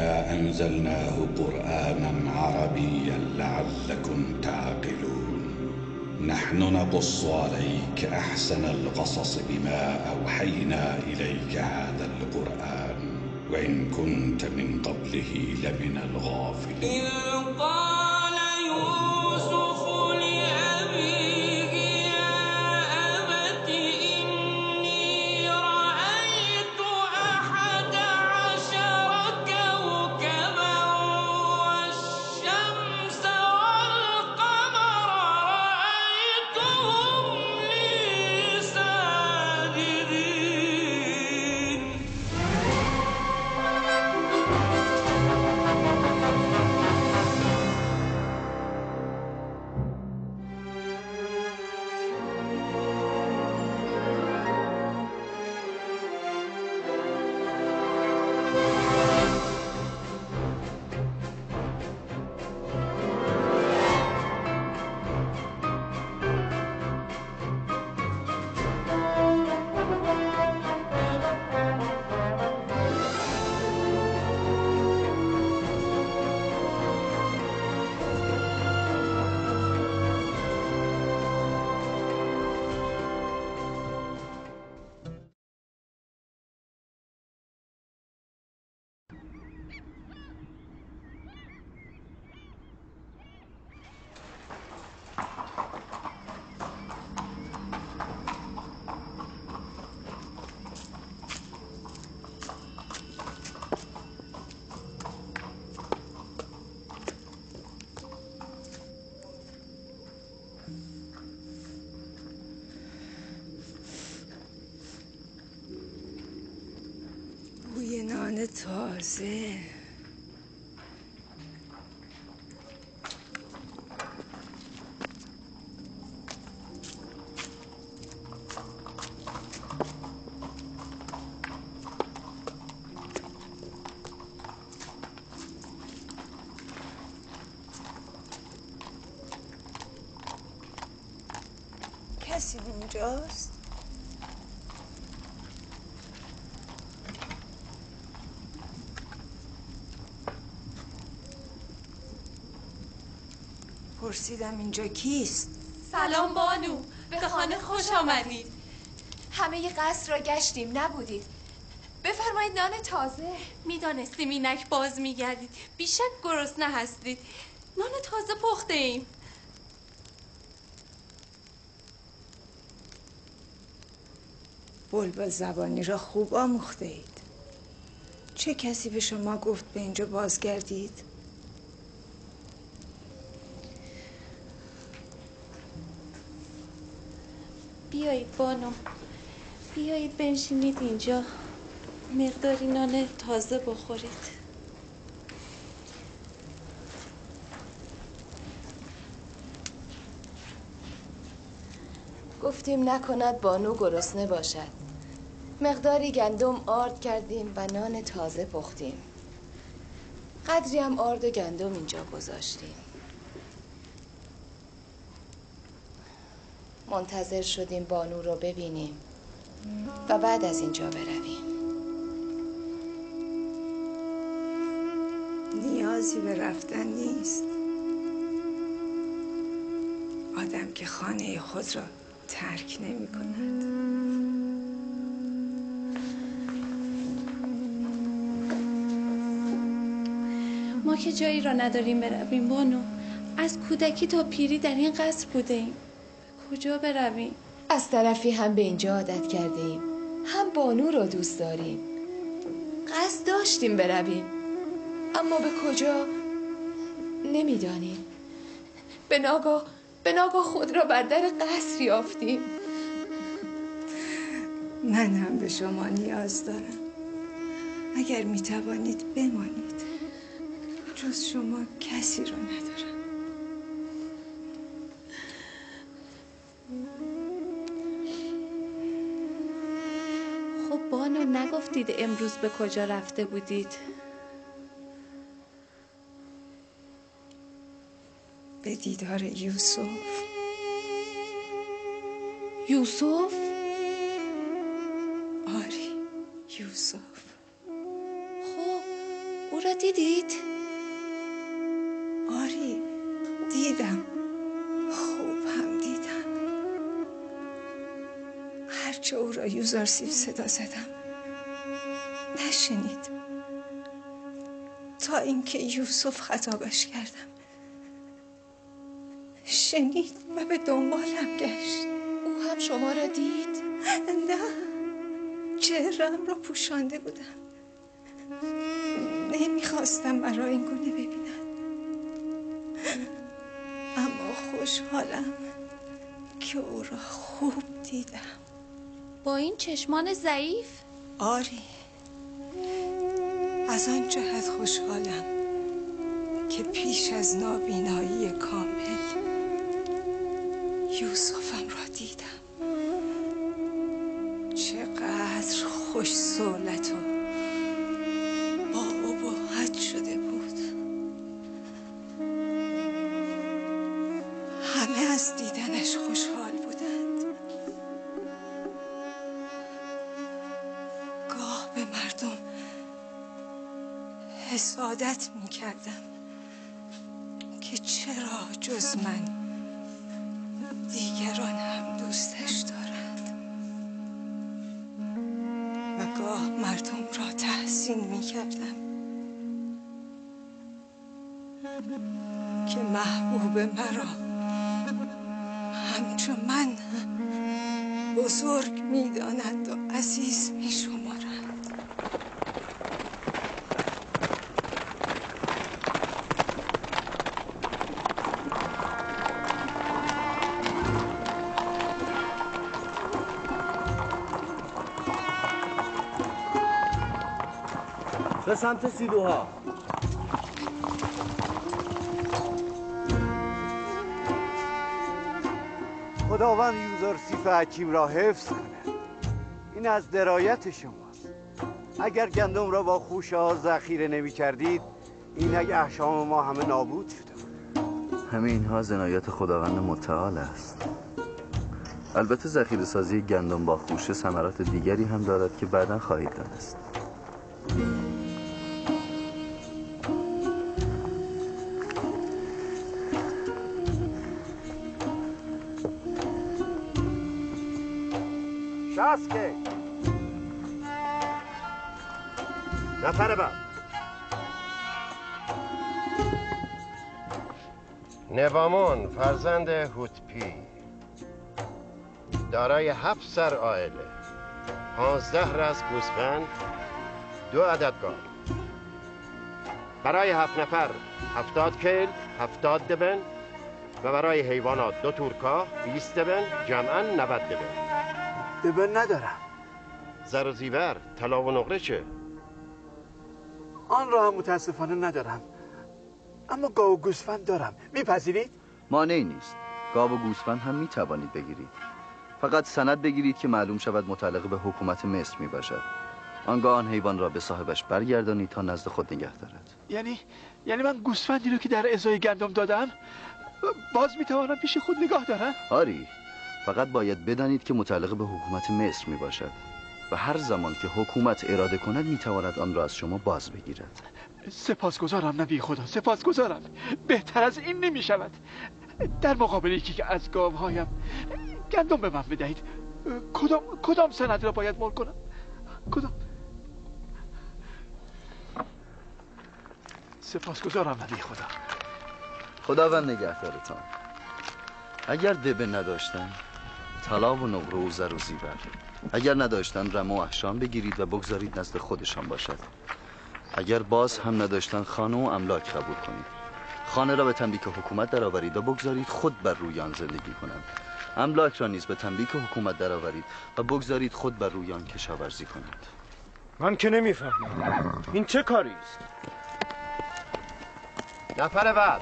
إنا أنزلناه قرآنا عربيا لعلكم تعقلون نحن نقص عليك أحسن القصص بما أوحينا إليك هذا القرآن وإن كنت من قبله لمن الغافلين إذ قال يوسف لأبيه يا أبت إني رأيت 11 كوكبا والشمس والقمر رأيتهم لي ساجدين. بوی نان تازه. کسی اونجاست؟ پرسیدم اینجا کیست؟ سلام بانو، به خانه خوش آمدید. همه قصر را گشتیم نبودید. بفرمایید نان تازه. میدانستیم اینک باز میگردید. بیشک گرسنه هستید. نان تازه پخته ایم. بلبل زبانی را خوب آموخته اید. چه کسی به شما گفت به اینجا بازگردید؟ بیایید بانو، بیایید بنشینید اینجا، مقداری نان تازه بخورید. گفتیم نکند بانو گرسنه باشد. مقداری گندم آرد کردیم و نان تازه پختیم. قدری هم آرد و گندم اینجا گذاشتیم. منتظر شدیم بانو رو ببینیم و بعد از اینجا برویم. نیازی به رفتن نیست. آدم که خانه خود را ترک نمی کند. ما که جایی را نداریم برویم بانو. از کودکی تا پیری در این قصر بوده ایم. کجا برویم؟ از طرفی هم به اینجا عادت کرده ایم، هم بانو را دوست داریم. قصد داشتیم برویم، اما به کجا نمیدانیم. به ناگاه خود را بر در قصر یافتیم. من هم به شما نیاز دارم. اگر می توانید بمانید. جز شما کسی را ندارم. خب بانو نگفتید امروز به کجا رفته بودید؟ به دیدار یوسف. یوسف؟ آری، یوسف. خب او را را دیدید؟ آری دیدم، خوب هم دیدم. هرچه او را یوزارسیف صدا زدم نشنید، تا اینکه یوسف خطابش کردم شنید و به دنبالم گشت. او هم شما را دید؟ نه، چهرم را پوشانده بودم، نمیخواستم مرا این گونه ببینم، اما خوشحالم که او را خوب دیدم. با این چشمان ضعیف؟ آری، از آن جهت خوشحالم که پیش از نابینایی کامل یوسفم را دیدم. چقدر خوش صولت و با ابهت شده بود. همه از دیدنش خوشحال بودند. گاه به مردم حسادت می کردم که چرا جز من دیگران هم دوستش دارند و گاه مردم را تحسین می کردم که محبوب مرا همچو من بزرگ می دانند و عزیز می شمارند. به سمت سیلوها. خداوند یوزارسیف حکیم را حفظ کنه. این از درایت شماست. اگر گندم را با خوشه ها ذخیره نمی کردید اینک احشام ما همه نابود شده بود. همه اینها عنایت خداوند متعال است. البته ذخیره سازی گندم با خوشه ثمرات دیگری هم دارد که بعداً خواهید دانست. شاسکه نفر بعد. نوامون فرزند هوتپی، دارای 7 سر عائله، 15 رأس گوسفند، 2 عدد گاو. برای 7 نفر 70 کیل، 70 دبن و برای حیوانات 2 تورکا 20 دبن، جمعاً 90 دبن. دبن ندارم. زر و زیور، طلا و نقره چه؟ آن را هم متاسفانه ندارم، اما گاو و گوسفند دارم. میپذیرید؟ مانعی نیست. گاو و گوسفند هم می توانید بگیرید. فقط سند بگیرید که معلوم شود متعلق به حکومت مصر می باشد. آنگاه آن حیوان را به صاحبش برگردانید تا نزد خود نگه دارد. یعنی من گوسفندی رو که در ازای گندم دادم باز می توانم پیش خود نگاه دارم؟ آری، فقط باید بدانید که متعلق به حکومت مصر می باشد و هر زمان که حکومت اراده کند می تواند آن را از شما باز بگیرد. سپاسگزارم نبی خدا، سپاسگزارم. بهتر از این نمی شود. در مقابل یکی که از گاوهایم گندم به من بدهید، کدام سند را باید مال کنم؟ کدام؟ سپاسگزارم نبی خدا. خداوند نگهدارتان. اگر دبه نداشتن طلا و نقره و زر و زیور، اگر نداشتن رم و احشام بگیرید و بگذارید نزد خودشان باشد. اگر باز هم نداشتن خانه و املاک قبول کنید. خانه را به تنبیک حکومت درآورید و بگذارید خود بر روی آن زندگی کنند. املاک را نیز به تنبیک حکومت درآورید و بگذارید خود بر روی آن کشاورزی کنند. من که نمیفهمم این چه کاری است؟ نفر بعد.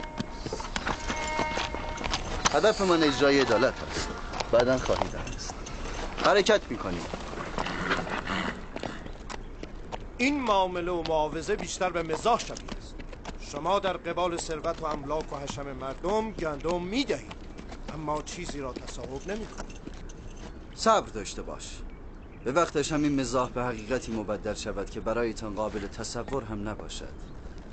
هدف من اجرای عدالت است. بعداً خواهید دانست. حرکت میکنید. این معامله و معاوضه بیشتر به مزاح شبیه است. شما در قبال ثروت و املاک و حشم مردم گندم میدهید، اما چیزی را تصاحب نمیکنید. صبر داشته باش. به وقتش همین مزاح به حقیقتی مبدل شود که برایتان قابل تصور هم نباشد.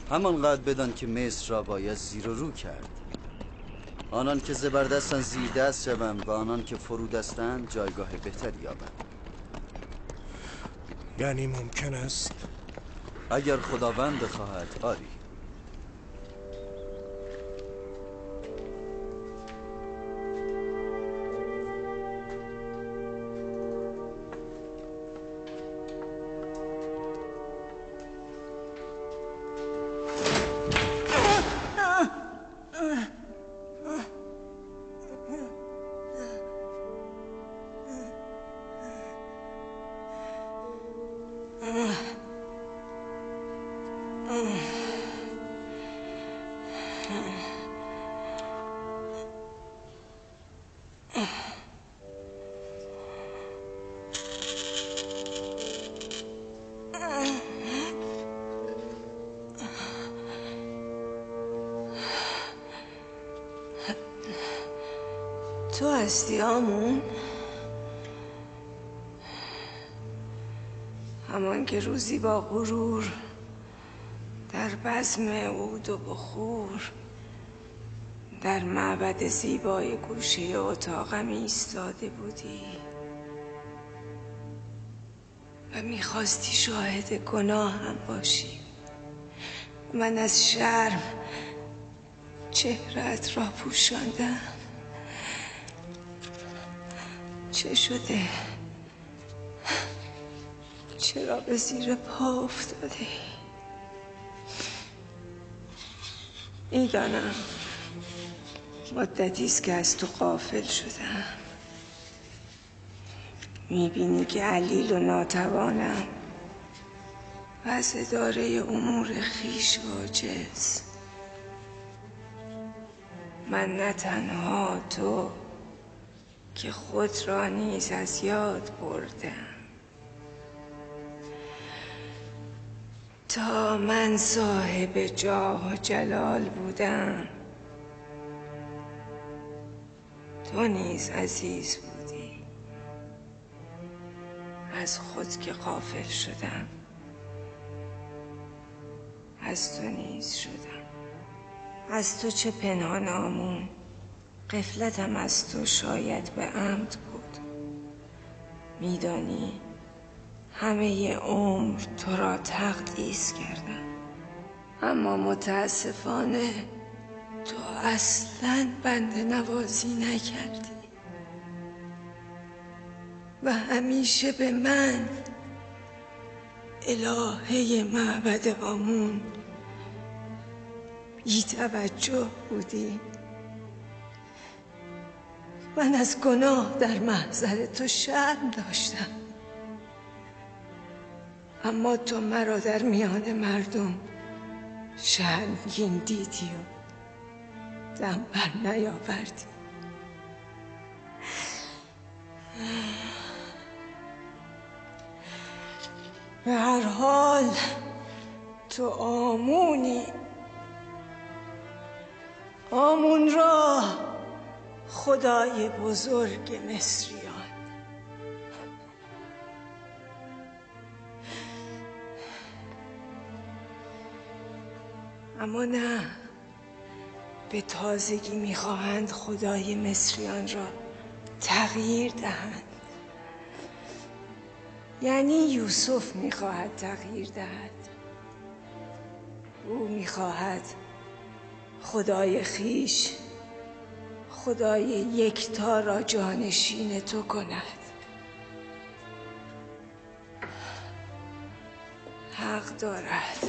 همانقدر بدان که مصر را باید زیر و رو کرد. آنان که زبردستند زیر دست شوند و آنان که فرودستند جایگاه بهتری یابند. یعنی ممکن است اگر خداوند بخواهد آری. تو هستی آمون؟ همان که روزی با غرور در بزم عود و بخور در معبد زیبای گوشه اتاقم ایستاده بودی و میخواستی شاهد گناهم باشی. من از شرم چهره‌ات را پوشاندم. چه شده؟ چرا به زیر پا افتاده؟ میدانم مدتی است که از تو غافل شدم. میبینی که علیل و ناتوانم و از اداره امور خویش عاجز. من نه تنها تو که خود را نیز از یاد بردم. تا من صاحب جاه و جلال بودم تو نیز عزیز بودی. از خود که غافل شدم از تو نیز شدم. از تو چه پنهان آمون. غفلتم از تو شاید به عمد بود. میدانی همه عمر تو را تقدیس کردم، اما متاسفانه تو اصلاً بنده نوازی نکردی و همیشه به من الهه معبد آمون بی توجه بودی. من از گناه در محضر تو شرم داشتم، اما تو مرا در میان مردم شرمگین دیدی و دم بر نیاوردی. به هر حال تو آمونی. آمون را خدای بزرگ مصریان. اما نه، به تازگی میخواهند خدای مصریان را تغییر دهند. یعنی یوسف میخواهد تغییر دهد. او میخواهد خدای خویش، خدای یکتا را جانشین تو کند. حق دارد.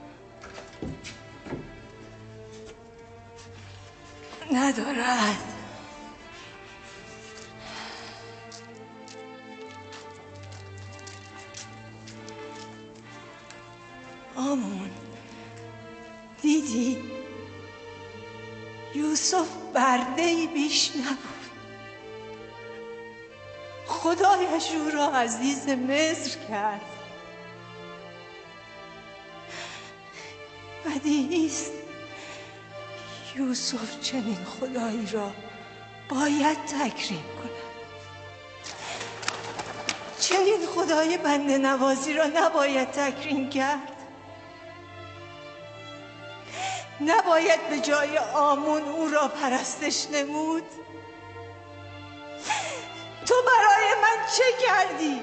ندارد. آمون، دیدی؟ یوسف برده‌ای بیش نبود. خدایش او را عزیز مصر کرد. بدیهی است یوسف چنین خدایی را باید تکریم کند. چنین خدای بنده نوازی را نباید تکریم کرد. نباید به جای آمون او را پرستش نمود؟ تو برای من چه کردی؟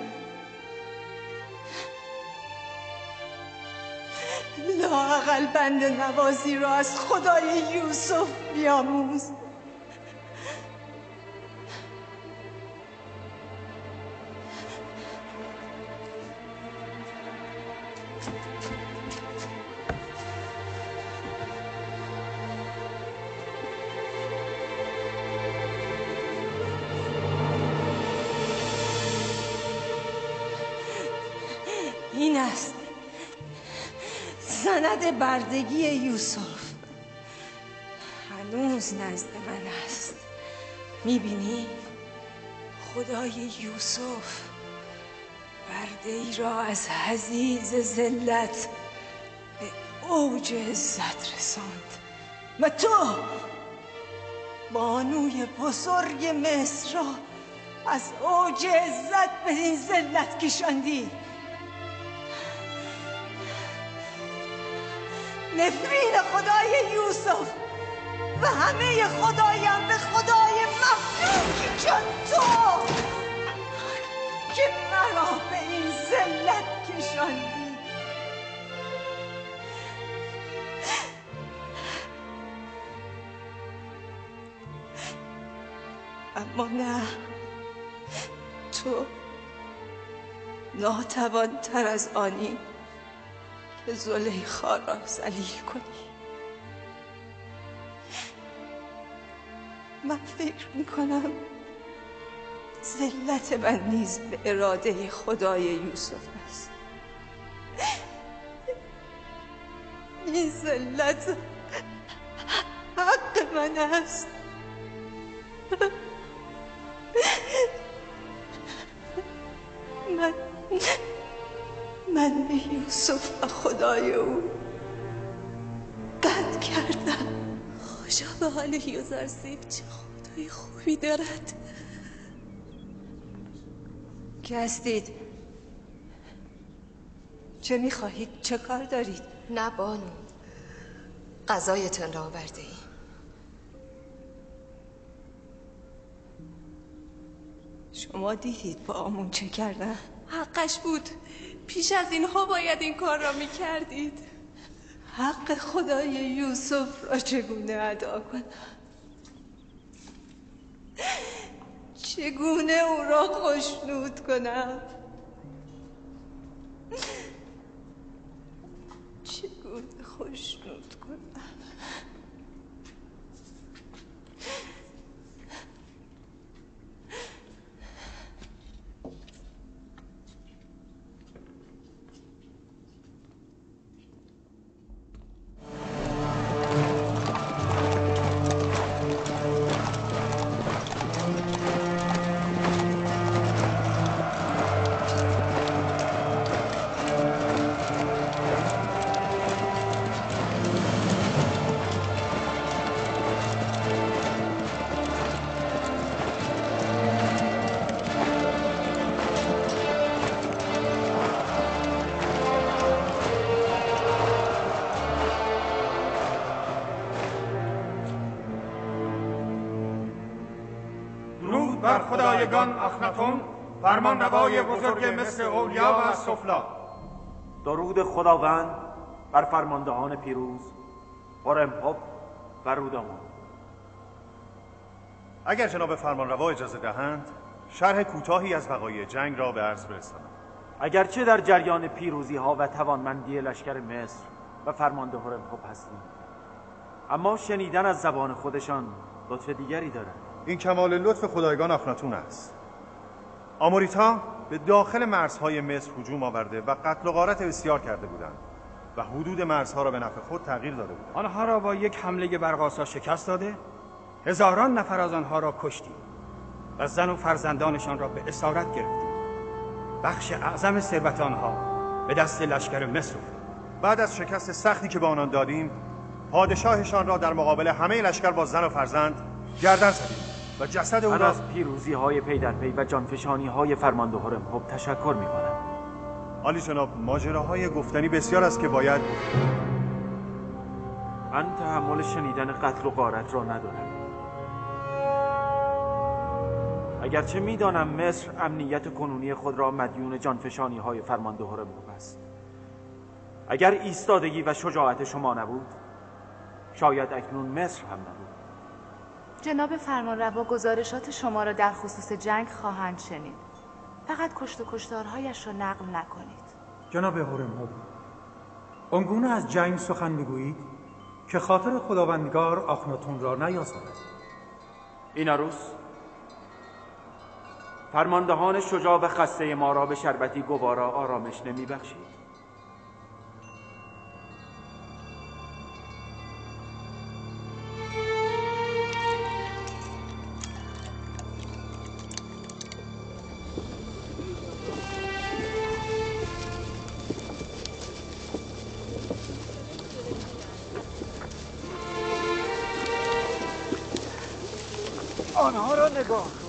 لااقل بنده نوازی را از خدای یوسف بیاموز. این است سند بردگی یوسف. هنوز نزد من است. میبینی؟ خدای یوسف برده ای را از حضیض ذلت به اوج عزت رساند و تو بانوی بزرگ مصر را از اوج عزت به این ذلت کشاندی. نفرین خدای یوسف و همه خدایان به خدای مخلوقی چون تو که مرا به این ذلت کشاندی. اما نه، تو ناتوان‌تر از آنی که زلیخا را ذلیل کنی. من فکر میکنم ذلت من نیز به اراده خدای یوسف است. این ذلت حق من است. من به یوسف و خدای او بد کردم. خوشا به حال یوزرسیف، چه خدای خوبی دارد. که هستید؟ چه میخواهید؟ چه کار دارید؟ نه بانو، غذایتان را آورده ای. شما دیدید با آمون چه کردن؟ حقش بود. پیش از اینها باید این کار را میکردید. حق خدای یوسف را چگونه ادا کنم؟ چگونه او را خوشنود کنم؟ چگونه خوشنود کنم؟ بر خدایگان اخناتون، فرمان روای بزرگ مصر اولیا و سفلا. درود خداوند بر فرماندهان پیروز هورم‌هوب و رودامان. اگر جناب فرمانروا اجازه دهند شرح کوتاهی از وقایع جنگ را به عرض برسانم. اگرچه در جریان پیروزی ها و توانمندی لشکر مصر و فرمانده هورم‌هوب هستیم، اما شنیدن از زبان خودشان لطف دیگری دارد. این کمال لطف خدایگان اخناتون است. آموریت‌ها به داخل مرزهای مصر هجوم آورده و قتل و غارت بسیار کرده بودند و حدود مرزها را به نفع خود تغییر داده بودند. آنها را با یک حمله برق‌آسا شکست داده، هزاران نفر از آنها را کشتیم و زن و فرزندانشان را به اسارت گرفتیم. بخش اعظم ثروت آنها به دست لشکر مصر افتاد. بعد از شکست سختی که به آنان دادیم، پادشاهشان را در مقابل همه لشکر با زن و فرزند گردن زدیم و جسد او را از پیروزی های پی در پی و جانفشانی های فرمانده هورم‌هوب تشکر می‌کنم. عالی جناب، ماجراهای گفتنی بسیار است که باید من تحمل شنیدن قتل و غارت را ندارم. اگرچه میدانم مصر امنیت کنونی خود را مدیون جانفشانی های فرمانده هرمزب است. اگر ایستادگی و شجاعت شما نبود، شاید اکنون مصر هم نبود. جناب فرمانروا گزارشات شما را در خصوص جنگ خواهند شنید. فقط کشت و کشتارهایش را نقل نکنید. جناب هرمزب، آنگونه از جنگ سخن میگویید که خاطر خداوندگار آخناتون را نیازارد. این عروس فرماندهان شجاع و خسته ما را به شربتی گوارا آرامش نمیبخشید. آنها را نگاه کن.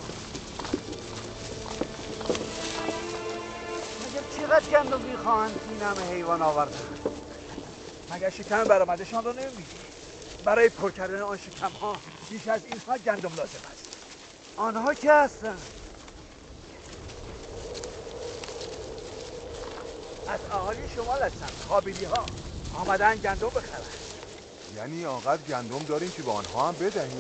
مگر چقدر گندم میخواهند این همه حیوان آوردن؟ مگر شکم برآمدشان را نمی‌بینی؟ برای پر کردن آن شکم‌ها بیش از اینها گندم لازم است. آنها که هستند؟ از اهالی شمال هستند، قابلی‌ها آمدن گندم بخرند. یعنی آنقدر گندم داریم که به آنها هم بدهیم؟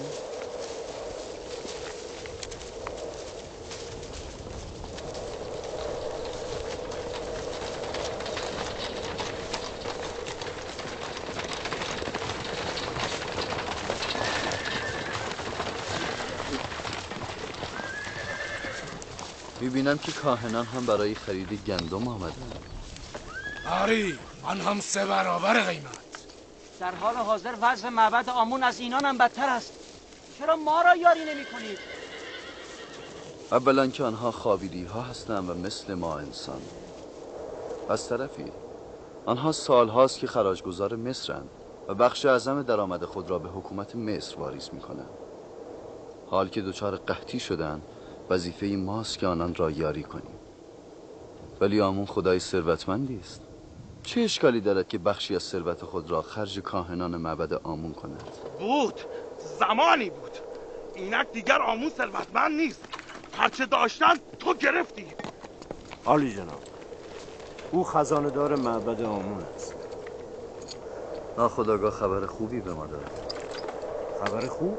میبینم که کاهنان هم برای خرید گندم آمدن. آری، آن هم 3 برابر قیمت. در حال حاضر وضع معبد آمون از اینان هم بدتر است. چرا ما را یاری نمی کنید؟ اولا که آنها خابیلی ها هستند و مثل ما انسان. از طرفی آنها سالهاست که خراجگزار مصرند و بخش اعظم درآمد خود را به حکومت مصر واریز میکنند. حال که دچار قحطی شدند، وظیفه ماست که آنان را یاری کنیم. ولی آمون خدای ثروتمندی است. چه اشکالی دارد که بخشی از ثروت خود را خرج کاهنان معبد آمون کند؟ بود، زمانی بود. اینک دیگر آمون ثروتمند نیست. هرچه داشتن تو گرفتی. عالی جناب، او خزانه دار معبد آمون است. ناخودآگاه خبر خوبی به ما دارد. خبر خوب؟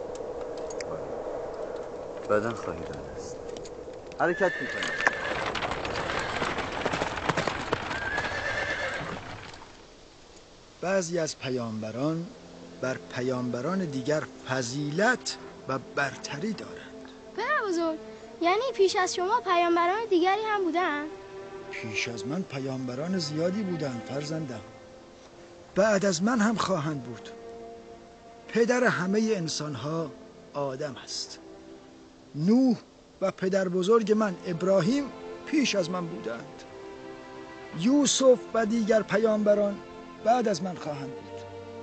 بعداً خواهی دانست. حرکت میکنیم. بعضی از پیامبران بر پیامبران دیگر فضیلت و برتری دارند. پدر بزرگ، یعنی پیش از شما پیامبران دیگری هم بودن؟ پیش از من پیامبران زیادی بودند فرزندم. بعد از من هم خواهند بود. پدر همه انسانها آدم است. نوح و پدر بزرگ من ابراهیم پیش از من بودند. یوسف و دیگر پیامبران بعد از من خواهند بود.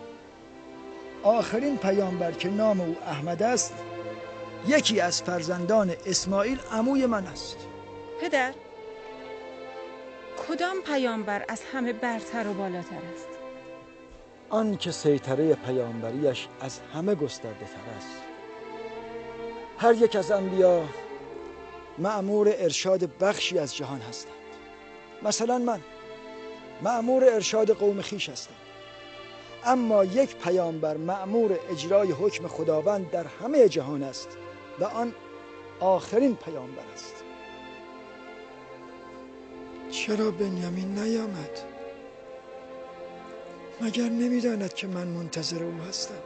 آخرین پیامبر که نام او احمد است، یکی از فرزندان اسماعیل عموی من است. پدر، کدام پیامبر از همه برتر و بالاتر است؟ آن که سیطره پیامبریش از همه گسترده تر است. هر یک از انبیا مأمور ارشاد بخشی از جهان هستند. مثلا من مأمور ارشاد قوم خویش هستم، اما یک پیامبر مأمور اجرای حکم خداوند در همه جهان است و آن آخرین پیامبر است. چرا بنیامین نیامد؟ مگر نمیداند که من منتظر او هستم؟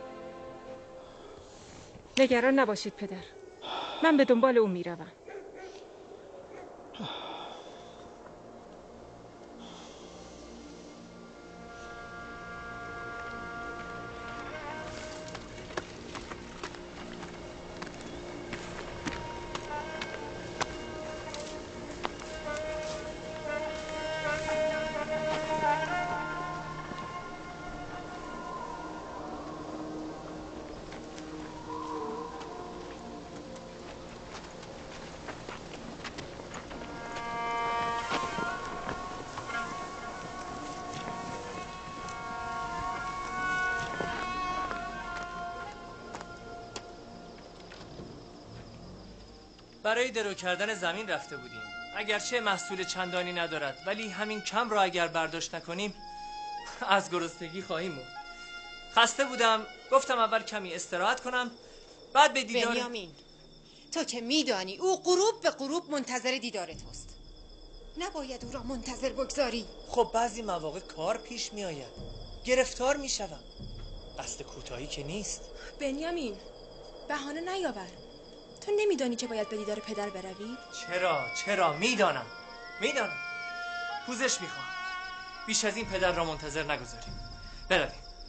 نگران نباشید پدر، من به دنبال او میروم. برای درو کردن زمین رفته بودیم. اگرچه محصول چندانی ندارد، ولی همین کم را اگر برداشت نکنیم از گرسنگی خواهیم مرد. خسته بودم، گفتم اول کمی استراحت کنم، بعد به دیدار. بنیامین، تو که میدانی او غروب به غروب منتظر دیدار توست. نباید او را منتظر بگذاری. خب بعضی مواقع کار پیش می آید، گرفتار می شوم. قصد کوتاهی که نیست. بنیامین، بهانه نیاور. تو نمیدانی که باید به دیدار پدر بروی؟ چرا میدانم. پوزش میخوام. بیش از این پدر را منتظر نگذاریم. برویم.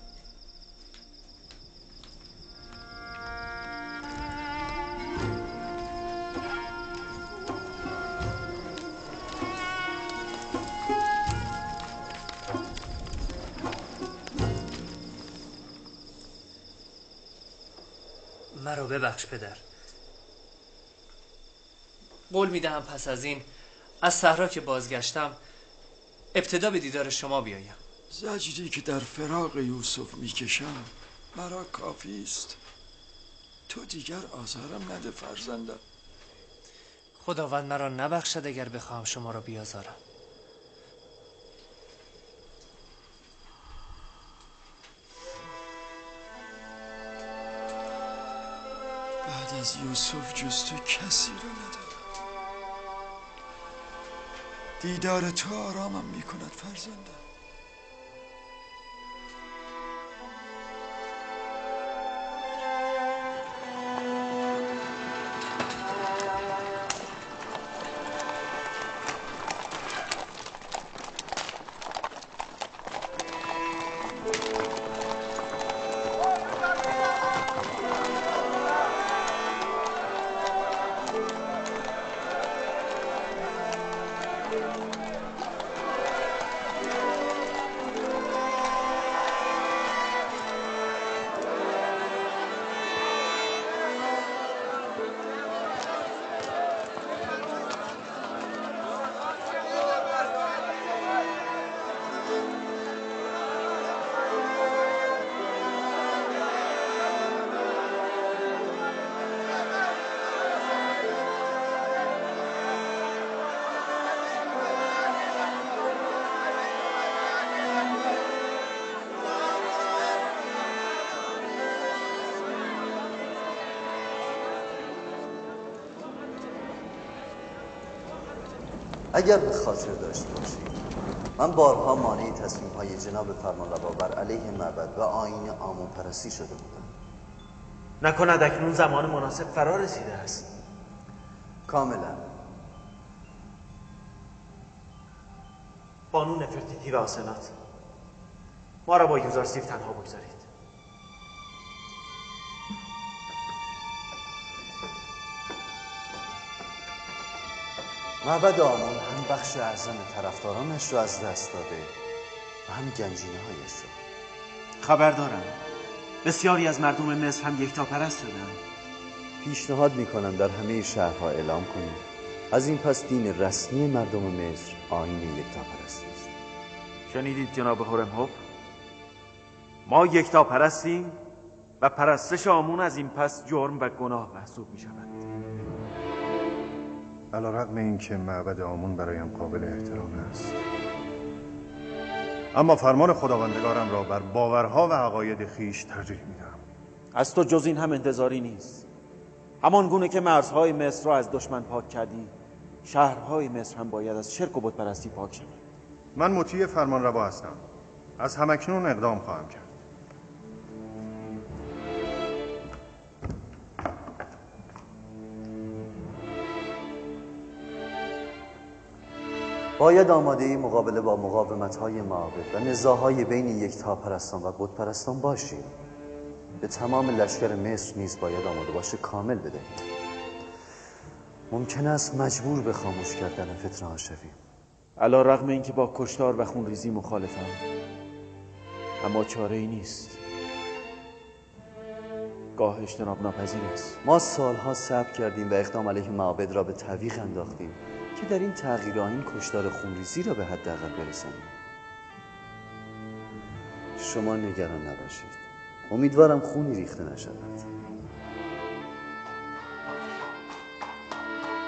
مرا ببخش پدر. قول میدهم پس از این از صحرا که بازگشتم ابتدا به دیدار شما بیایم. زجری که در فراق یوسف میکشم مرا کافی است. تو دیگر آزارم نده فرزندم. خداوند مرا نبخشد اگر بخواهم شما را بیازارم. بعد از یوسف جز تو کسی رو ندارم. دیدار تو آرامم میکند فرزندم. اگر به خاطر داشته باشید من بارها مانع تصمیم‌های جناب فرمانروا بر علیه معبد و آیین آمون پرستی شده بودم. نکند اکنون زمان مناسب فرا رسیده است؟ کاملا. بانو نفرتیتی و آسنات، ما را با یوزارسیف تنها بگذارید. معبد آمون هم بخش اعظم طرفدارانش رو از دست داده و هم گنجینه هایش رو. خبر دارم بسیاری از مردم مصر هم یکتاپرست شدند. پیشنهاد میکنم در همه شهرها اعلام کنیم از این پس دین رسمی مردم مصر آیین یکتاپرستی است. شنیدید جناب هورمهوب؟ ما یکتاپرستیم و پرستش آمون از این پس جرم و گناه محسوب می شود. علیرغم اینکه معبد آمون برایم قابل احترام است، اما فرمان خداوندگارم را بر باورها و عقاید خیش ترجیح میدم. از تو جز این هم انتظاری نیست. همان گونه که مرزهای مصر را از دشمن پاک کردی، شهرهای مصر هم باید از شرک و بتپرستی پاک شوند. من مطیع فرمانروا هستم. از همکنون اقدام خواهم کرد. باید آماده مقابله با مقاومت‌های معابد و نزاع‌های بین یکتاپرستان و بتپرستان باشیم. به تمام لشکر مصر نیز باید آماده باشه کامل بدهیم. ممکن است مجبور به خاموش کردن فتنه‌ها شویم. علیرغم اینکه با کشتار و خونریزی مخالفم، اما چاره‌ای نیست. گاه اجتناب ناپذیر است. ما سالها صبر کردیم و اقدام علیه معابد را به تعویق انداختیم که در این تغییر آیین کشتار خونریزی را به حداقل برسانیم. شما نگران نباشید. امیدوارم خونی ریخته نشود.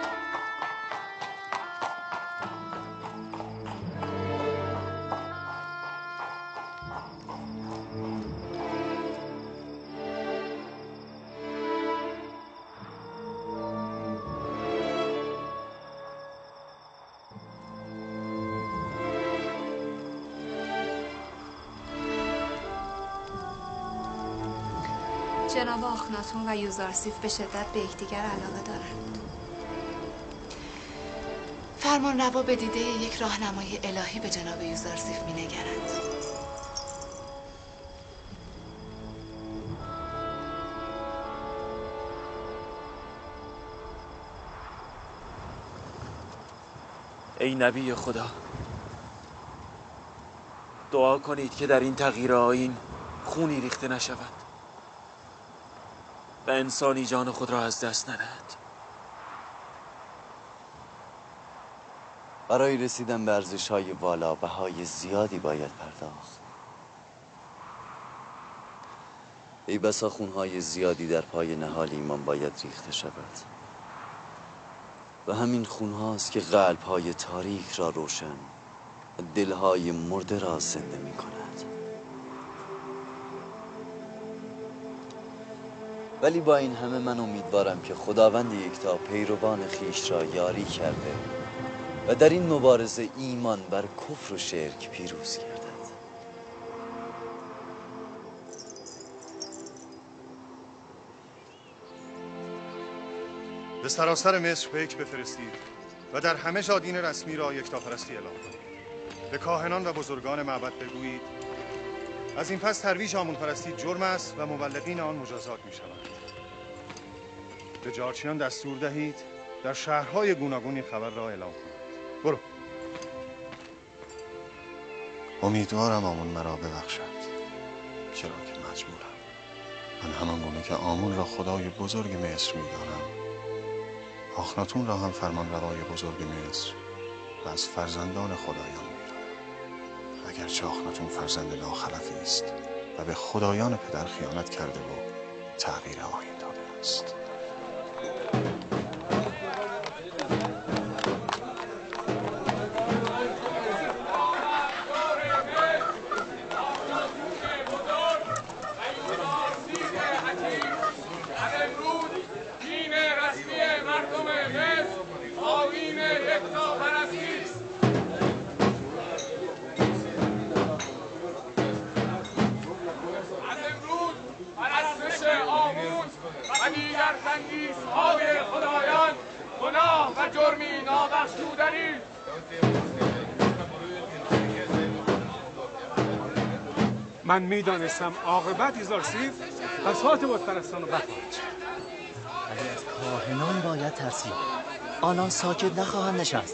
جناب آخناتون و یوزارسیف به شدت به یکدیگر علاقه دارند. فرمانروا به دیده یک راهنمای الهی به جناب یوزارسیف می‌نگرند. ای نبی خدا، دعا کنید که در این تغییر آیین خونی ریخته نشود و انسانی جان خود را از دست ندهد. برای رسیدن به ارزش‌های والا بهای زیادی باید پرداخت. ای بسا خونهای زیادی در پای نهال ایمان باید ریخته شود و همین خونهاست که قلب‌های تاریک را روشن و دلهای مرده را زنده می کند. ولی با این همه من امیدوارم که خداوند یکتا پیروان خیش را یاری کرده و در این مبارزه ایمان بر کفر و شرک پیروز گردد. به سراسر مصر پیک بفرستید و در همه جادین رسمی را یکتاپرستی اعلام کنید. به کاهنان و بزرگان معبد بگویید از این پس ترویج آمونپرستی جرم است و مبلغین آن مجازات می شوند. به جارچیان دستور دهید در شهرهای گوناگون این خبر را اعلام کنند. برو. امیدوارم آمون مرا ببخشد، چرا که مجبورم. من همان گونه که آمون را خدای بزرگ مصر می‌دانم، آخناتون را هم فرمان روای بزرگ مصر و از فرزندان خدایان می‌دانم. اگرچه آخناتون فرزند ناخلفی است و به خدایان پدر خیانت کرده و تغییر آیین داده است. من میدانستم عاقبت یوزارسیف بساط بتپرستان رو بخواهد. ولی از کاهنان باید ترسید. آنان ساکت نخواهند نشست.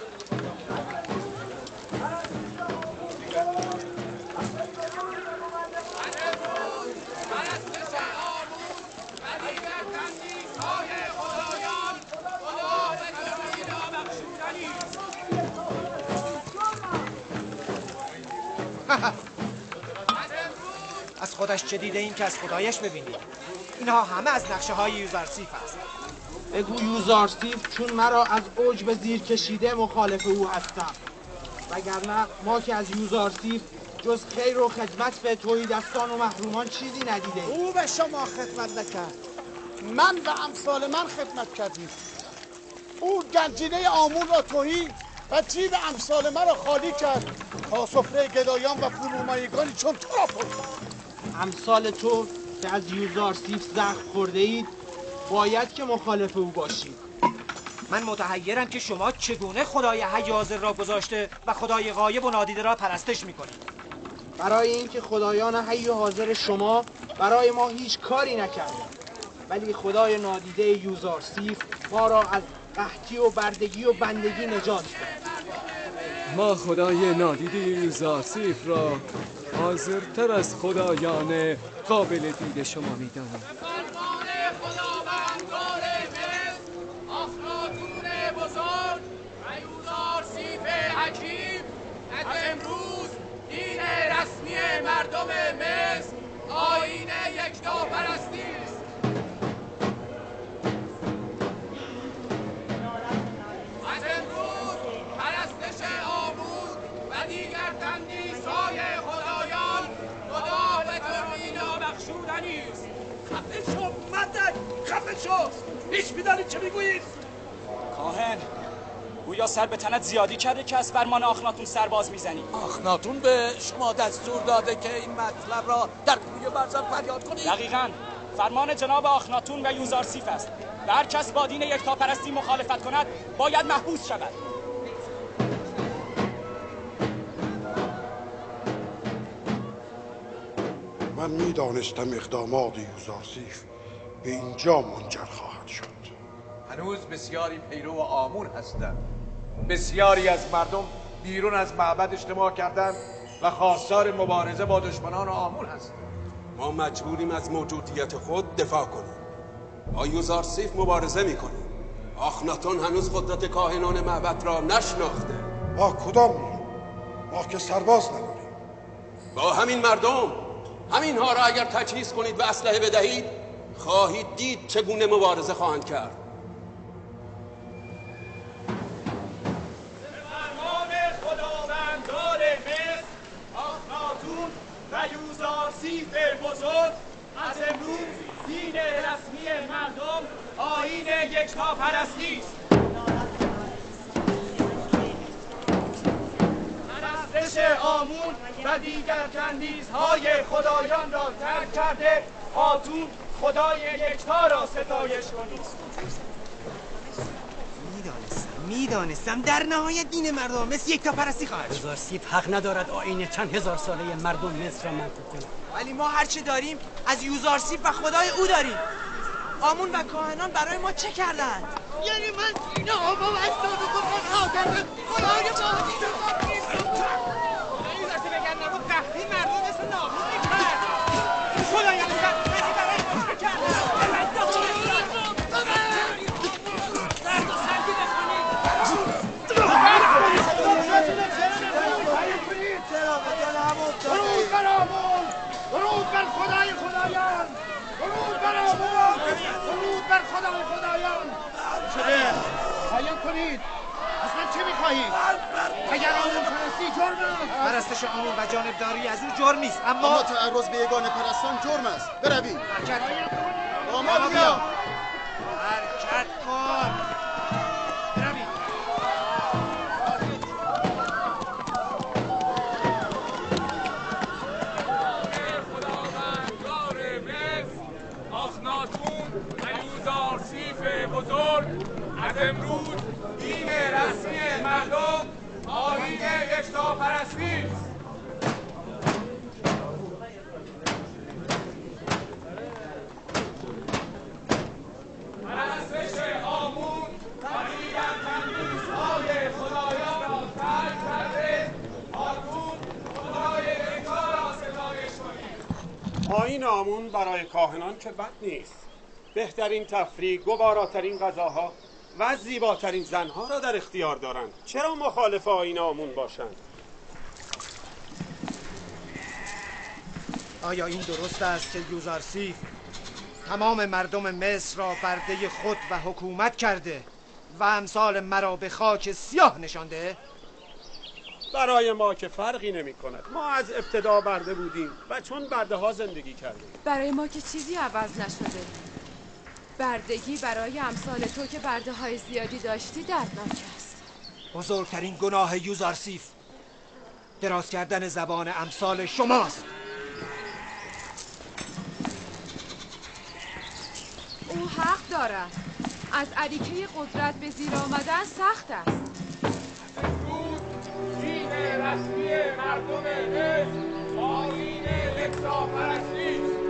از خودش چه دیده ایم که از خدایش ببینیم؟ اینها همه از نقشه های یوزارسیف است. بگو یوزارسیف چون مرا از اوج به زیر کشیده مخالف او هستم، وگرنه ما که از یوزارسیف جز خیر و خدمت به تهیدستان و محرومان چیزی ندیده. او به شما خدمت نکرد، من و امثال من خدمت کردیم. او گنجینه آمون را تهی و جیب امثال من را خالی کرد تا سفره گدایان و فرومایگانی چون تو را پر کند. امثال تو که از یوزارسیف زخم خورده اید باید که مخالف او باشید. من متحیرم که شما چگونه خدای حی حاضر را گذاشته و خدای غایب و نادیده را پرستش میکنید. برای اینکه خدایان حی حاضر شما برای ما هیچ کاری نکردند، ولی خدای نادیده یوزارسیف ما را از قحطی و بردگی و بندگی نجات داد. ما خدای نادیده یوزارسیف را حاضرتر از خدایان قابل دید شما می‌دانیم. فرمان خداوندگار مصر، آخناتون بزرگ و یوزارسیف حکیم از امروز دین رسمی مردم مصر آیین یکتاپرستی است. از امروز پرستش آمون و دیگر تندیس‌های خدایان خدا به ترمین بخشودنی است. خفه شو مردک، خفه شو. هیچ می‌دانید چه میگویید؟ کاهن، گویا سر به تنت زیادی کرده که از فرمان آخناتون سرباز میزنی. آخناتون به شما دستور داده که این مطلب را در کوی برزن فریاد کنید. دقیقاً. فرمان جناب آخناتون و یوزارسیف است و هر کس با دین یکتاپرستی مخالفت کند باید محبوس شود. من میدانستم اقدامات یوزارسیف به اینجا منجر خواهد شد. هنوز بسیاری پیرو آمون هستند. بسیاری از مردم بیرون از معبد اجتماع کردند و خواستار مبارزه با دشمنان آمون هستند. ما مجبوریم از موجودیت خود دفاع کنیم. با یوزارسیف مبارزه میکنیم. آخناتون هنوز قدرت کاهنان معبد را نشناخته. با کدام؟ ما که سرباز نداریم. با همین مردم، همینها را اگر تجهیز کنید و اسلحه بدهید، خواهید دید چگونه مبارزه خواهند کرد. فرمان خداوندگار مصر آخناتون و یوزارسیف بزرگ از امروز دین رسمی مردم آیین یکتاپرستی است. پرستش آمون و دیگر چندیزهای خدایان را ترک کرده خاتون خدای یکتا را ستایش کنید. میدانستم در نهایت دین مردم مصر یکتاپرستی خواهد شد. یوزارسیف حق ندارد آیین چند هزار ساله مردم مصر را منسوخ کند. ولی ما هر چه داریم از یوزارسیف و خدای او داریم. آمون و کاهنان برای ما چه کردند؟ یعنی من اینا ها با وستاد و قرآن ها کردن خدای باقی رو نیستم. خدایی داشته بگن نبود قهری مردم مثل نابود میکرد. خدایان قهری برای ما چه کردن؟ درد و سرگی بخونید. درود بر آمون، درود بر خدای خدایان، درود بر آمون، درود بر خدای خدایان. شده پایان کنید. اصلا چه میخواهید؟ اگر آمون پرستی جرم است. پرستش آمون و جانبداری از او جرم نیست، اما تعرض به یگانه پرستان جرم است. بروید. حرکت کن. آمد بیا. حرکت کن. بروید. خداوندگار مصر آخناتون و یوزارسیف بزرگ از امروز دین رسمی مردم آیین یکتاپرستی است. پرستش آمون و دیگر تندیس‌های خدایان را ترک کرده خاتون خدای یکتا را ستایش کنید. آیین آمون برای کاهنان که بد نیست. بهترین تفریح، گواراترین غذاها و زیباترین زنها را در اختیار دارند. چرا مخالف آیین آمون باشند؟ آیا این درست است که یوزارسیف تمام مردم مصر را برده خود و حکومت کرده و امثال مرا به خاک سیاه نشانده؟ برای ما که فرقی نمی کند. ما از ابتدا برده بودیم و چون برده ها زندگی کردیم. برای ما که چیزی عوض نشده. بردگی برای امثال تو که برده های زیادی داشتی دردناک است. بزرگترین گناه یوزارسیف دراز کردن زبان امثال شماست. او حق دارد. از عریکه قدرت به زیر آمدن سخت است. امروز دین رسمی مردم مصر آیین یکتاپرستی است.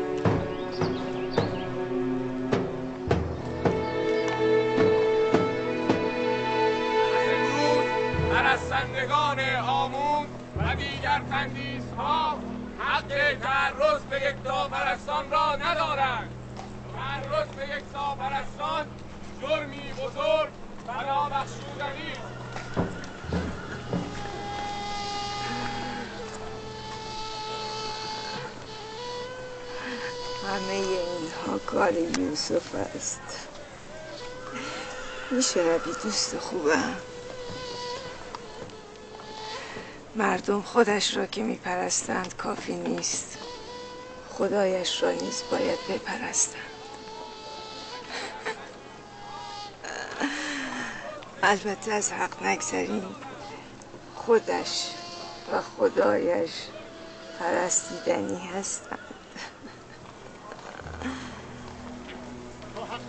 پرستندگان آمون و دیگر تندیس‌ها حق تعرض به یکتاپرستان را ندارند. تعرض به یکتاپرستان جرمی بزرگ و نابخشودنی است. همه اینها کار یوسف است. میشنوی دوست خوبم؟ مردم خودش را که میپرستند کافی نیست، خدایش را نیز باید بپرستند. البته از حق نگذریم، خودش و خدایش پرستیدنی هستند.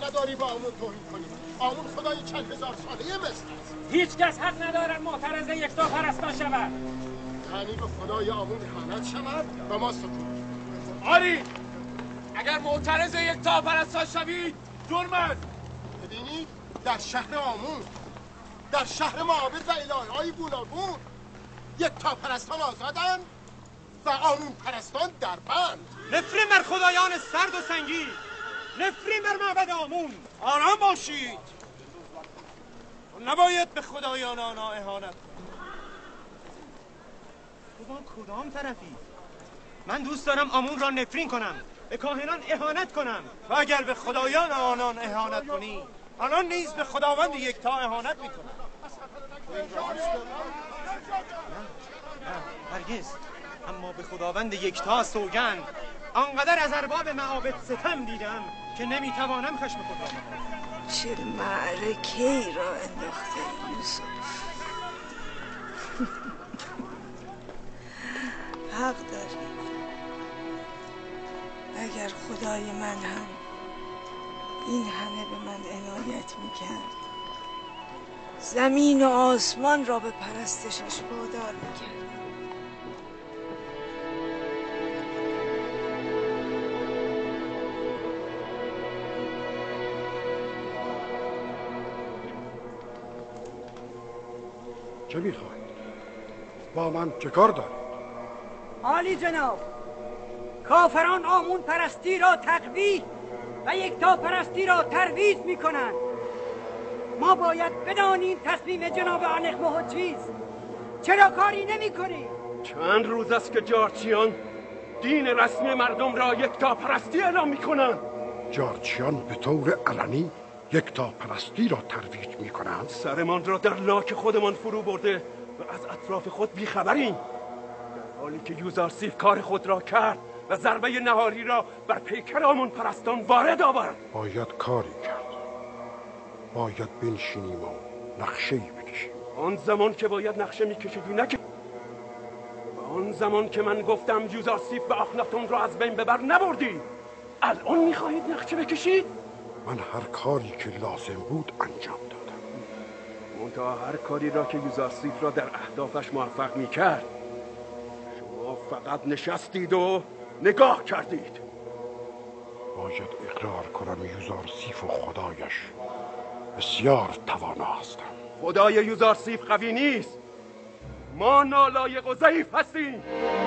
حق نداری با آمون توهین کنی. آمون خدای چند هزار ساله مصر است. هیچ کس حق ندارد معترض یکتا پرستان شود. یعنی به خدای آمون اهانت شود و ما سکوت. آری اگر معترض یکتا پرستان شوید جرم است. ببینید در شهر آمون، در شهر معابد و الهه‌های گوناگون یکتا پرستان آزادند و آمون پرستان در بند. نفرین بر خدایان سرد و سنگین، نفرین بر معبد آمون. آرام باشید، نباید به خدایان آنها اهانت کنید. تو با کدام طرفی؟ من دوست دارم آمون را نفرین کنم، به کاهنان اهانت کنم و اگر به خدایان آنان اهانت کنی آنان نیز به خداوند یکتا اهانت میکنند. هرگز. اما به خداوند یکتا سوگند آنقدر از ارباب معابد ستم دیدم که نمیتوانم خشم خود را مهار. چه معرکه‌ای را انداخته یوسف. حق داری. اگر خدای من هم این همه به من عنایت میکرد، زمین و آسمان را به پرستشش وادار میکرد. چه میخواهید؟ با من چه کار دارید؟ عالی جناب، کافران آمون پرستی را تقویت و یکتا پرستی را ترویج میکنند. ما باید بدانیم تصمیم جناب آنخمه چیست. چرا کاری نمیکنید؟ چند روز است که جارچیان دین رسمی مردم را یکتا پرستی اعلام میکنند. جارچیان به طور علنی یکتا پرستی را ترویج میکنند. سرمان را در لاک خودمان فرو برده و از اطراف خود بیخبریم، در حالی که یوزارسیف کار خود را کرد و ضربه نهاری را بر پیکر آمون پرستان وارد آورد. باید کاری کرد، باید بنشینیم و نقشه‌ای بکشیم. آن زمان که باید نقشه میکشیدی نکشید. آن زمان که من گفتم یوزارسیف و آخناتون را از بین ببر نبردی. الان میخواهید نقشه بکشید؟ من هر کاری که لازم بود انجام دادم. منتها هر کاری را که یوزارسیف را در اهدافش موفق میکرد شما فقط نشستید و نگاه کردید. باید اقرار کنم یوزارسیف و خدایش بسیار توانا هستم. خدای یوزارسیف قوی نیست، ما نالایق و ضعیف هستیم.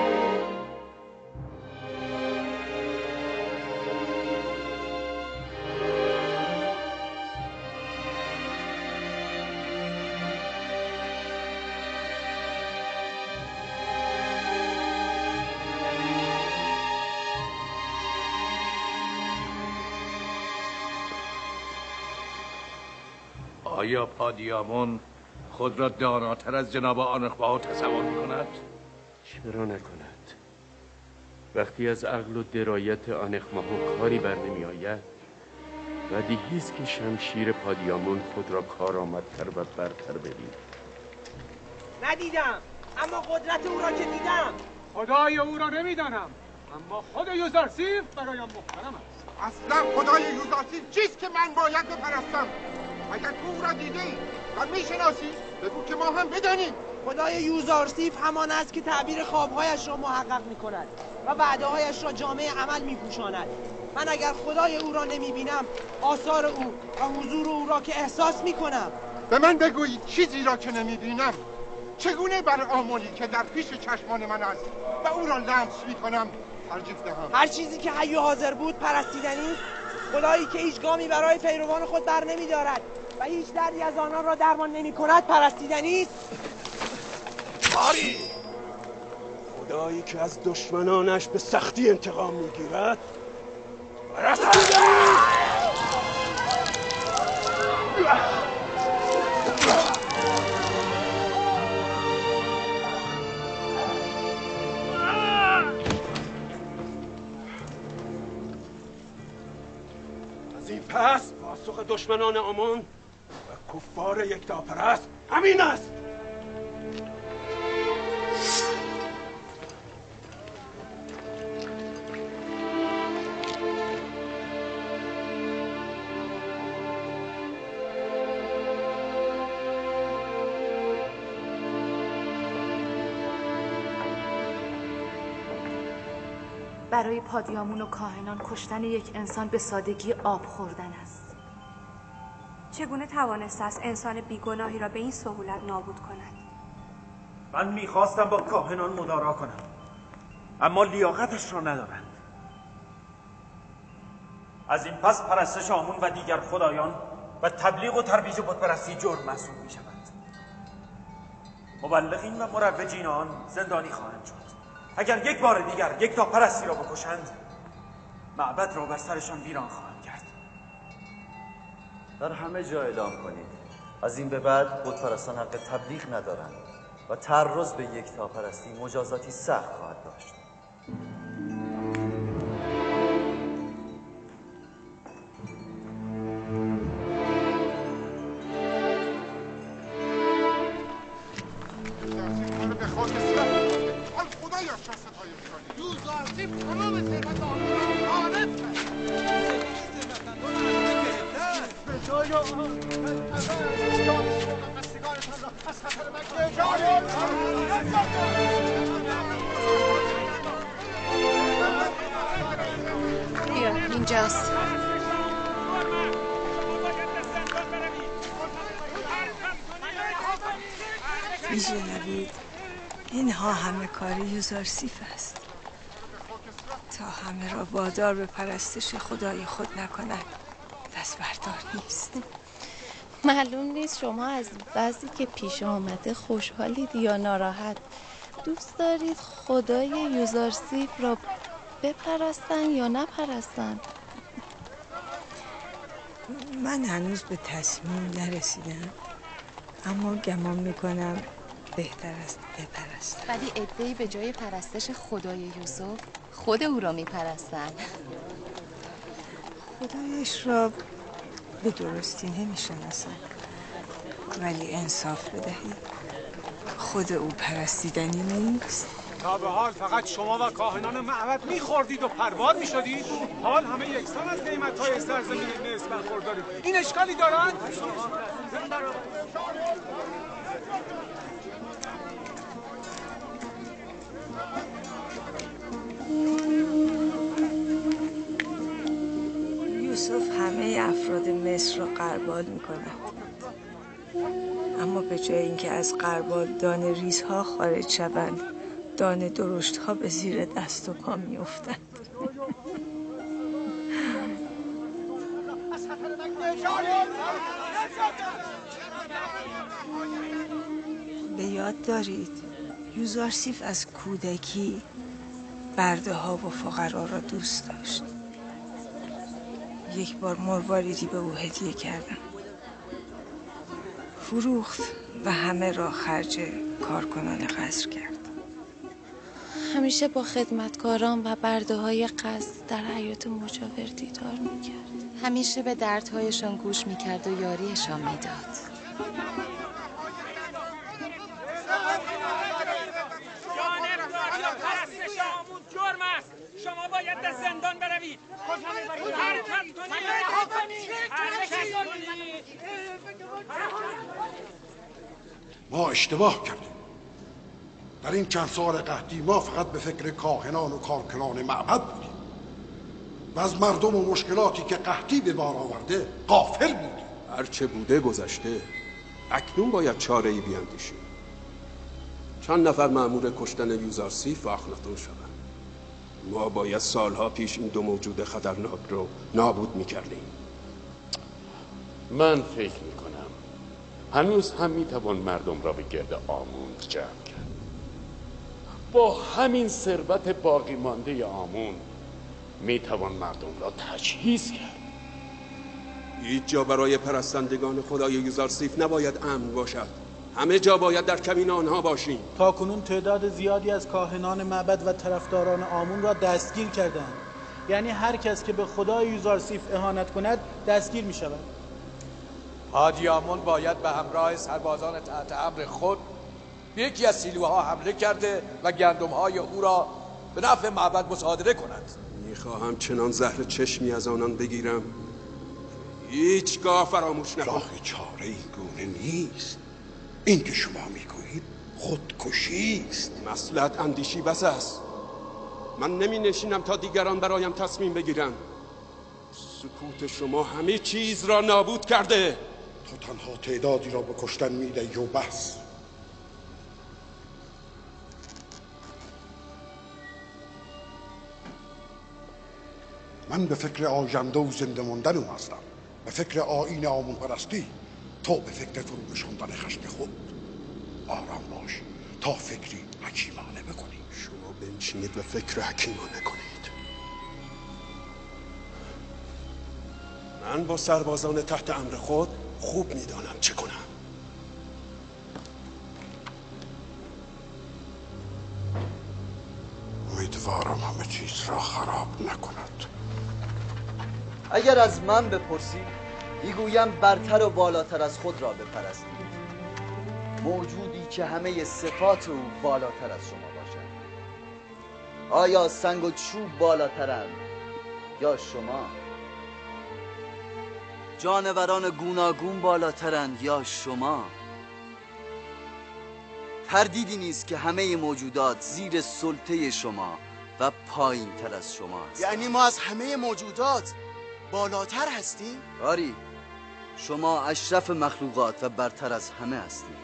آیا پادیامون خود را داناتر از جناب آنخبا تصور می‌کند؟ چرا نکند؟ وقتی از عقل و درایت آنخماهو کاری بر نمی آید بدیهی است که شمشیر پادیامون خود را کارآمدتر و برتر ببیند. ندیدم، اما قدرت او را که دیدم. خدای او را نمیدانم، اما خود یوزارسیف برایم محترم است. اصلا خدای یوزارسیف چیست که من باید بپرستم؟ اگر تو او را دیدی و میشناسی بگو که ما هم بدانیم. خدای یوزارسیف همان است که تعبیر خوابهایش را محقق میکند و وعده‌هایش را جامعه عمل میپوشاند. من اگر خدای او را نمیبینم آثار او و حضور او را که احساس میکنم. به من بگویید چیزی را که نمیبینم چگونه بر آملی که در پیش چشمان من است و او را لمس میکنم ترجیح دهم؟ هر چیزی که حی و حاضر بود پرستیدنی، خدایی که هیچ گامی برای پیروان خود بر نمیدارد و هیچ دردی از آنان را درمان نمی کند پرستیدنی است. آری، خدایی که از دشمنانش به سختی انتقام میگیرد پرستیدنی. از این پس پاسخ دشمنان آمون و کفار یکتاپرست همین است. برای پادیامون و کاهنان کشتن یک انسان به سادگی آب خوردن است. چگونه توانسته است انسان بیگناهی را به این سهولت نابود کند؟ من میخواستم با کاهنان مدارا کنم، اما لیاقتش را ندارند. از این پس پرستش آمون و دیگر خدایان و تبلیغ و ترویج بتپرستی جرم محسوب می شود. مبلغین و مروجین آن زندانی خواهند شد. اگر یک بار دیگر یک تا پرستی را بکشند، معبد را بر سرشان ویران خواهند کرد. در همه جا اعلام کنید از این به بعد بتپرستان حق تبلیغ ندارند و تعرض به یک تا پرستی مجازاتی سخت خواهد داشت. بیا اینجاست. میشنوید؟ اینها همه کار یوزارسیف است تا همه را وادار به پرستش خدای خود نکند. دست بردار نیست. معلوم نیست شما از وضعی که پیش آمده خوشحالید یا ناراحت. دوست دارید خدای یوزارسیف را بپرستن یا نپرستن؟ من هنوز به تصمیم نرسیدم، اما گمان میکنم بهتر است بپرستم. ولی عده‌ای به جای پرستش خدای یوسف خود او را میپرستن. خدایش را به درستی نمیشناسم، ولی انصاف بدهید خود او پرستیدنی نیست. تا به حال فقط شما و کاهنان معبد میخوردید و پروار میشدید، حال همه یکسان از قیمت‌های سرزمین مصر برخوردارید. این اشکالی دارند؟ یوسف همه افراد مصر را غربال میکنه، اما به جای اینکه از غربال دانه ریزها خارج شوند، دانه درشتها به زیر دست و پا میافتند. به یاد دارید یوزارسیف از کودکی برده ها و فقرا را دوست داشت. یک بار مرواریدی به او هدیه کردم، فروخت و همه را خرج کارکنان قصر کرد. همیشه با خدمتکاران و برده های قصد در حیات مجاور دیدار میکرد. همیشه به دردهایشان گوش میکرد و یاریشان میداد. پرستش آمون جرم است. شما باید به زندان بروید. حرکت کنید. ما اشتباه کردیم. در این چند سال قحطی ما فقط به فکر کاهنان و کارکنان معبد بودیم و از مردم و مشکلاتی که قحطی به بار آورده غافل بودیم. هرچه بوده گذشته. اکنون باید چاره‌ای بیاندیشیم. چند نفر مأمور کشتن یوزارسیف و اخناتون شدن. ما باید سالها پیش این دو موجود خطرناک رو نابود میکردیم. من فکر میکنم هنوز هم میتوان مردم را به گرد آمون جمع کرد. با همین ثروت باقی مانده آمون میتوان مردم را تجهیز کرد. هیچ جا برای پرستندگان خدای یوزارسیف نباید امن باشد. همه جا باید در کمین آنها باشیم. تاکنون تعداد زیادی از کاهنان معبد و طرفداران آمون را دستگیر کردند. یعنی هر کس که به خدای یوزارسیف اهانت کند دستگیر می شود. حاجی آمون باید به همراه سربازان تحت امر خود به یکی از سیلوها حمله کرده و گندم‌های او را به نفع معبد مصادره کند. میخواهم چنان زهر چشمی از آنان بگیرم هیچگاه فراموش نکنم. راه چاره‌ای گونه نیست. این که شما میگویید خودکشی است. مصلحت اندیشی بس است. من نمی نشینم تا دیگران برایم تصمیم بگیرن. سکوت شما همه چیز را نابود کرده. تو تنها تعدادی را به کشتن می‌دهی و بس. من به فکر آینده و زنده ماندن هستم، به فکر آیین آمون پرستی. تو به فکر فرو نشاندن خشم خود. آرام باش تا فکری حکیمانه بکنی. شما بنشینید و فکر حکیمانه کنید. من با سربازان تحت امر خود خوب میدانم چه کنم. امیدوارم همه چیز را خراب نکند. اگر از من بپرسی میگویم برتر و بالاتر از خود را بپرستید، موجودی که همه صفات او بالاتر از شما باشد. آیا سنگ و چوب بالاترند یا شما؟ جانوران گوناگون بالاترند یا شما؟ تردیدی نیست که همه موجودات زیر سلطه شما و پایین تر از شما هستند. یعنی ما از همه موجودات بالاتر هستیم؟ آری، شما اشرف مخلوقات و برتر از همه هستید.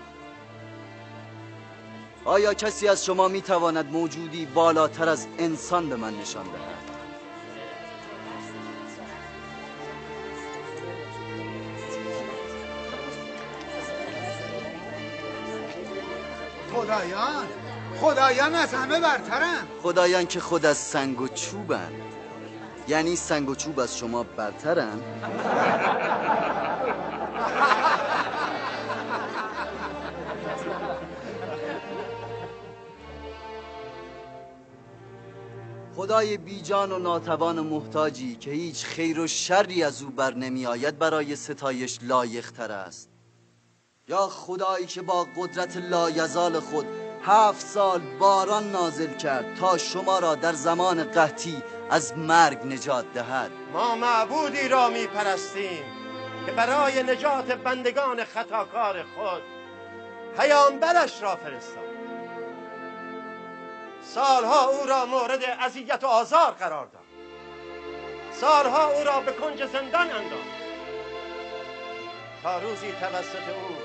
آیا کسی از شما میتواند موجودی بالاتر از انسان به من نشان دهد؟ خدایان از همه برترند. خدایان که خود از سنگ و چوبند. یعنی سنگ و چوب از شما برترند؟ خدای بیجان و ناتوان و محتاجی که هیچ خیر و شری از او بر نمی آید برای ستایش لایق تر است، یا خدایی که با قدرت لایزال خود 7 سال باران نازل کرد تا شما را در زمان قحطی از مرگ نجات دهد؟ ما معبودی را می پرستیم که برای نجات بندگان خطاکار خود پیامبرش را فرستاد. سالها او را مورد اذیت و آزار قرار داد. سالها او را به کنج زندان انداخت تا روزی توسط او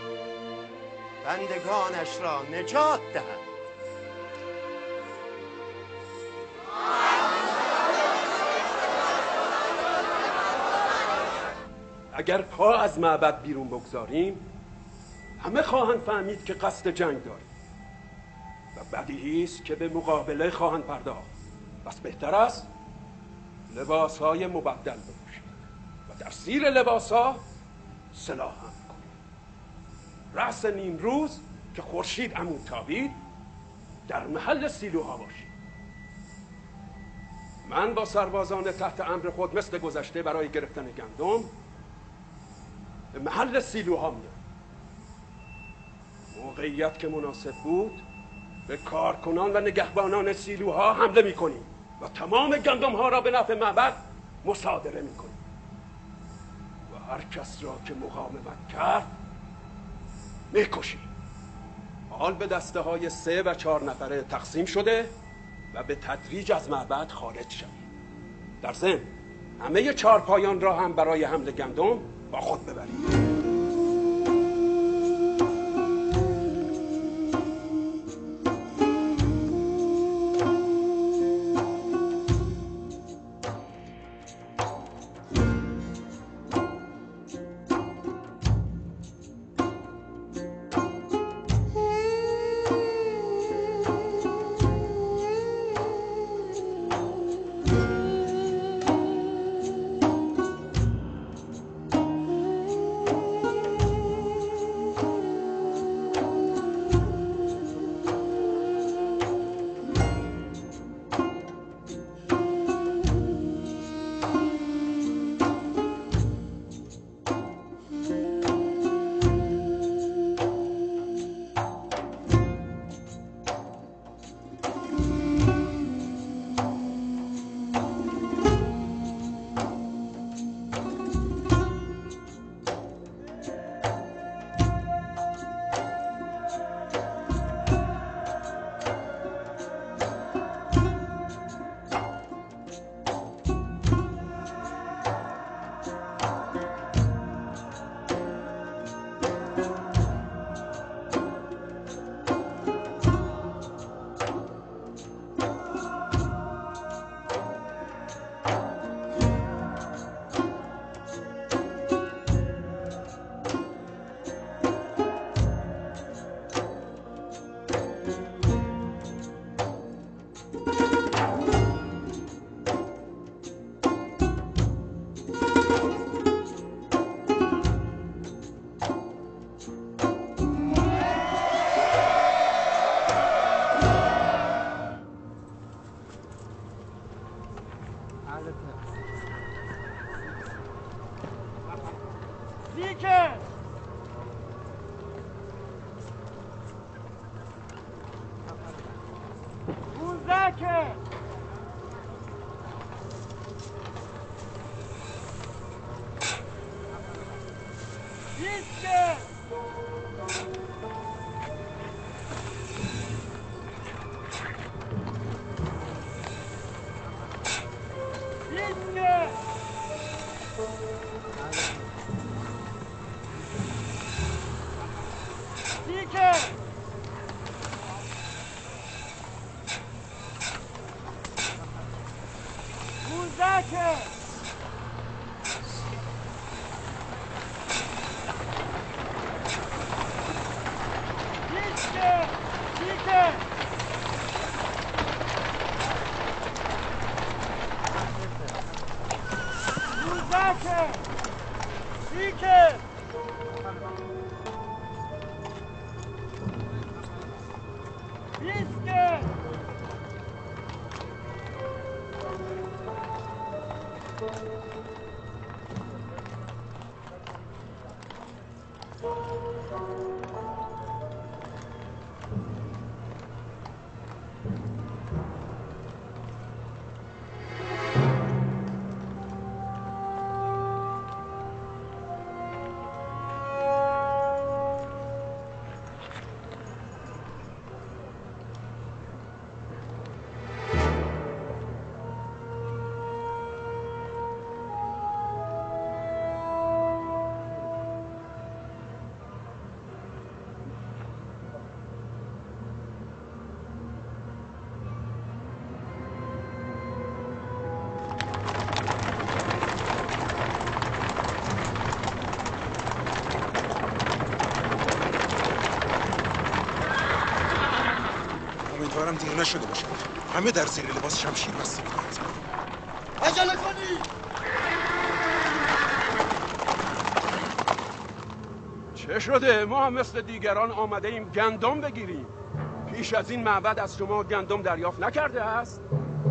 بندگانش را نجات دهد. اگر پا از معبد بیرون بگذاریم همه خواهند فهمید که قصد جنگ داریم و بدیهی است که به مقابله خواهند پرداخت. پس بهتر است لباسهای مبدل بپوشید و در زیر لباسها سلاح هم کنید. رأس نیم روز که خورشید عمود تابید در محل سیلوها باشید. من با سربازان تحت امر خود مثل گذشته برای گرفتن گندم به محل سیلوها میام. موقعیت که مناسب بود به کارکنان و نگهبانان سیلوها حمله میکنیم و تمام گندم ها را به نفع معبد مصادره میکنیم و هر کس را که مقاومت کرد میکشیم. حال به دسته های 3 و 4 نفره تقسیم شده و به تدریج از معبد خارج شویم. در ضمن همه 4 پایان را هم برای حمل گندم با خود ببریم. زیکه بوزکه دیسکه امیدوارم دیر نشده باشد. همه در زیر لباس شمشیر بسته بودند. عجله کنید! چه شده؟ ما هم مثل دیگران آمده ایم گندم بگیریم. پیش از این معبد از شما گندم دریافت نکرده است؟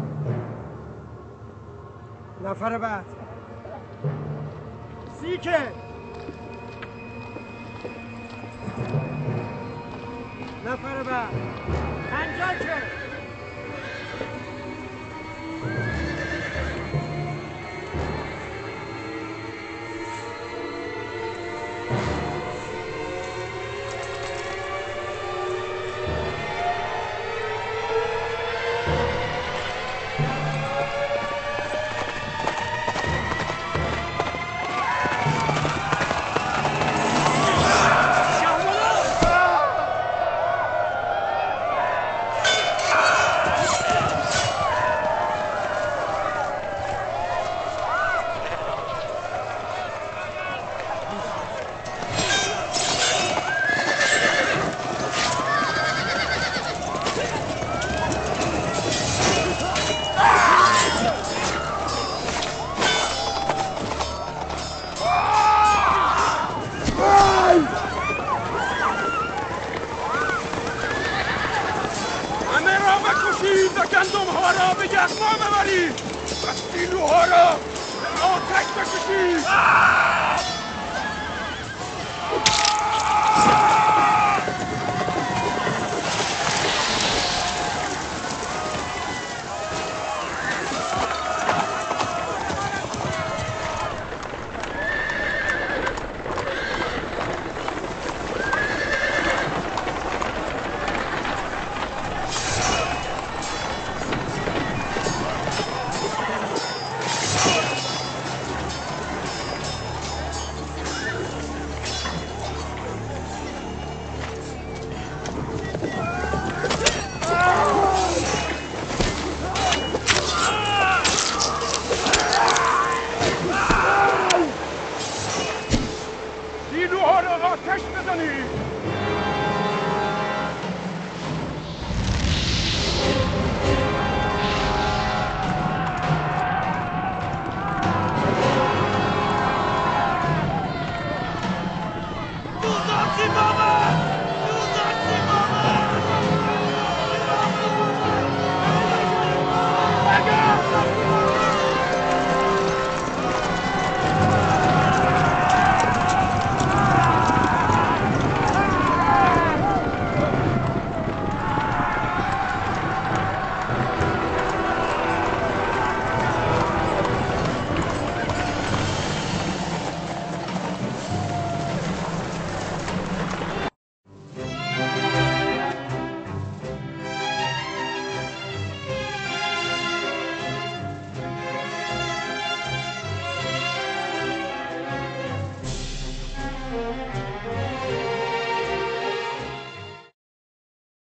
نفر بعد سیکه نفر بعد انجاکه